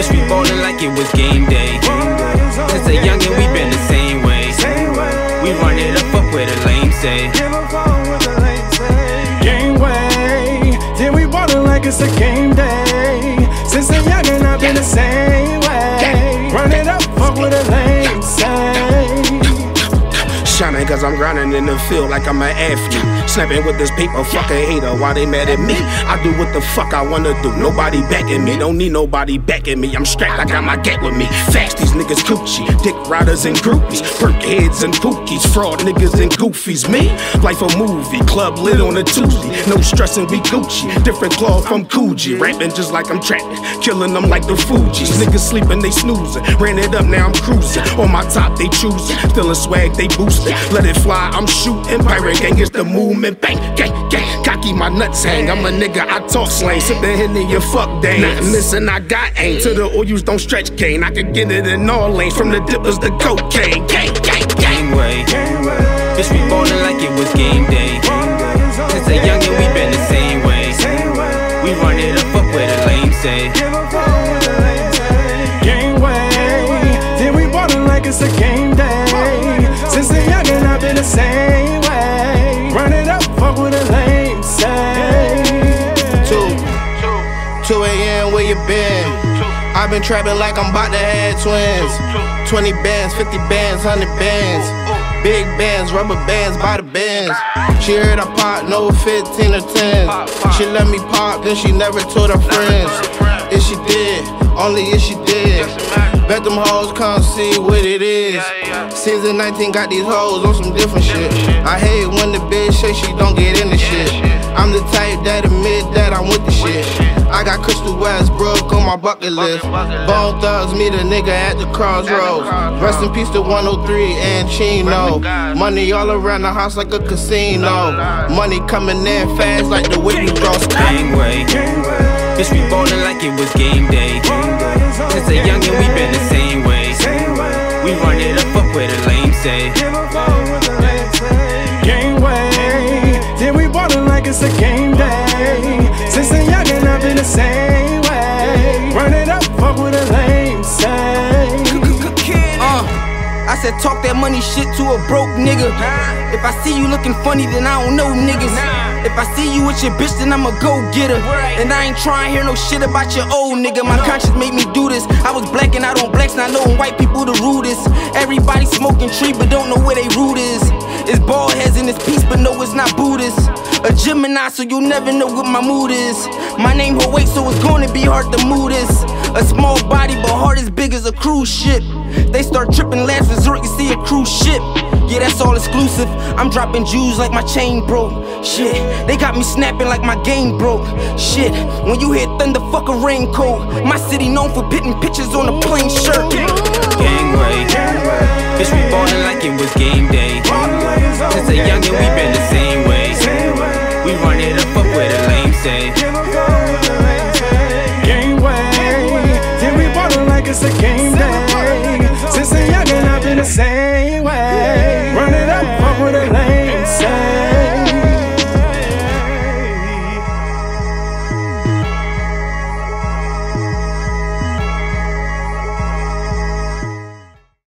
Bitch, we ballin' like it was game day. Since a youngin', we been the same way. We run it up, fuck where the lame say. Game way, then we ballin' like it's a game day. Since a youngin', I've been the same way. Run it up, fuck what the lame say. Shining cause I'm grinding in the field like I'm an athlete. Snapping with this paper, fuck a hater, why they mad at me? I do what the fuck I wanna do, nobody backing me. Don't need nobody backing me, I'm strapped, I got my gat with me. Facts, these niggas coochie, dick riders and groupies, perk heads and pookies, fraud niggas and goofies. Me, life a movie, club lit on a Tuesday. No stressin', we Gucci, different cloth from Coogee. Rapping just like I'm trapping, killing them like the Fugees. Niggas sleeping, they snoozing, ran it up, now I'm cruising. On my top, they choosing, feeling swag, they boosting. Let it fly, I'm shooting. Pirate gang is the movement. Bang, gang, gang. Cocky, my nuts hang. I'm a nigga, I talk slang. Sip the Henny in your fuck dang. Nothing missing, I got aim. To the oils don't stretch cane. I can get it in all lanes. From the dippers to cocaine. Gang, gang, gang. Game way. Bitch, we ballin' like it was game day. Since a youngin', we been the same way. We run it up, fuck where the lame say. Game way, then we ballin' like it's a game day. Since a youngin', I've been the same way. Run it up, fuck what the lame say. 2 a.m. where you been? I've been trapping like I'm about to have twins. 20 bands, 50 bands, 100 bands. Big bands, rubber bands, by the bands. She heard I pop, no 15 or 10. She let me pop, then she never told her friends. If she did, only if she did. Bet them hoes come see what it is. Season 19 got these hoes on some different shit. I hate when the bitch say she don't get into shit. I'm the type that admit that I'm with the shit. I got Crystal Westbrook on my bucket list. Bone Thugs meet a nigga at the crossroads. Rest in peace to 103 and Chino. Money all around the house like a casino. Money coming in fast like the way you draw. Gang way. Bitch, we ballin' like it was game day. Since a youngin', we been the same way. We run it up, fuck where the lame say. Game way, then we ballin' like it's a game day. Since a youngin', I've been the same way. Run it up, fuck what the lame say. I said talk that money shit to a broke nigga. If I see you looking funny, then I don't know niggas. If I see you with your bitch, then I'ma go get her. And I ain't trying to hear no shit about your old nigga. My conscience made me do this. I was blacking out on blacks, not knowing white people the rudest. Everybody smoking tree, but don't know where they root is. It's bald heads in this piece, but no, it's not Buddhist. A Gemini, so you'll never know what my mood is. My name Hawaii, so it's gonna be hard to move this. A small body, but heart as big as a cruise ship. They start tripping, last resort, you see a cruise ship. Yeah, that's all exclusive. I'm dropping Jews like my chain broke. Shit, they got me snapping like my game broke. Shit, when you hear thunder, fuck a raincoat. My city known for pitting pictures on a plain shirt.